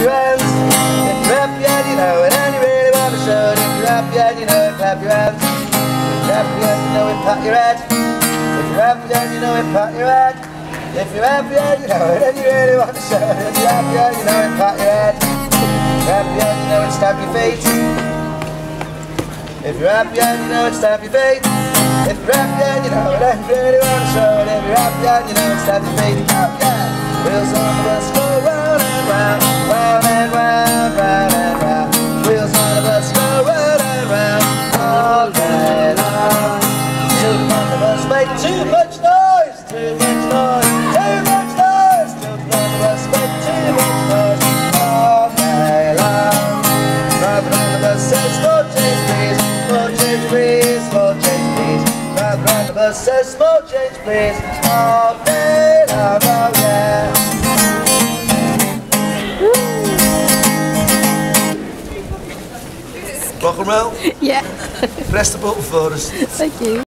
your hands. If you're happy and you know it and you really want to show it. If you're happy and you know it, clap your hands. If you're happy and you know it, pat your head. If you're happy and you know it, pat your head. If you're happy and you know it and you really want to show it. If you're happy and you know it, pat your head. If you're happy and you know it, stamp your feet. If you're happy and you know it, stamp your feet. If you're happy and you know it and you really want to show it. If you're happy and you know it, stamp your feet. Oh yeah! Wheels on the bus go round and round, round and round, round and round. Wheels on the bus go round and round all day long. Too on the bus make too much noise, too much noise, too much noise. Too on the bus make too much noise all day long. Driver on the bus says more change please, more change please, more change please. Driver on the bus says more change please all day long. Oh yeah. Rock and roll? Yeah. Press the button for us. Thank you.